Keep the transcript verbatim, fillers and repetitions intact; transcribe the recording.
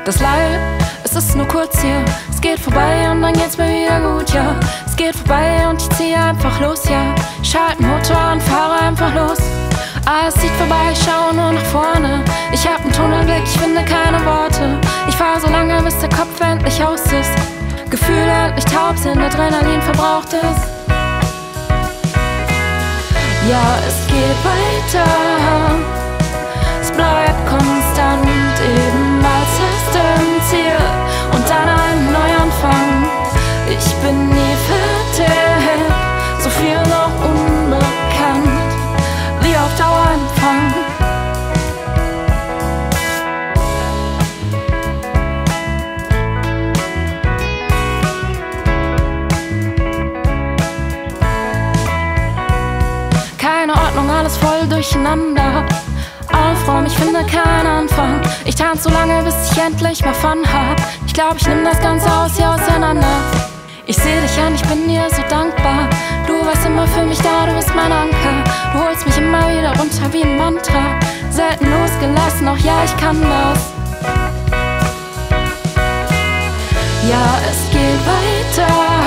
Das Leid, es ist nur kurz hier. Es geht vorbei und dann geht's mir wieder gut, ja. Es geht vorbei und ich ziehe einfach los, ja. Schalte Motor und fahre einfach los. Alles zieht vorbei, ich schaue nur nach vorne. Ich hab einen Tunnelblick, ich finde keine Worte. Ich fahre so lange, bis der Kopf endlich aus ist. Gefühle endlich taub sind, Adrenalin verbraucht ist. Ja, es geht weiter. Es bleibt konstant, eben als erstem Ziel und dann ein Neuanfang. Ich bin nie fertig, so viel noch unbekannt, wie auf Daueranfang. Keine Ordnung, alles voll durcheinander. Aufräumen, ich finde keinen Anfang. Ich tanze so lange, bis ich endlich mal Fun hab. Ich glaub, ich nehm das ganze Haus hier auseinander. Ich seh dich an, ich bin dir so dankbar. Du warst immer für mich da, du bist mein Anker. Du holst mich immer wieder runter wie ein Mantra. Selten losgelassen, auch ja, ich kann das. Ja, es geht weiter.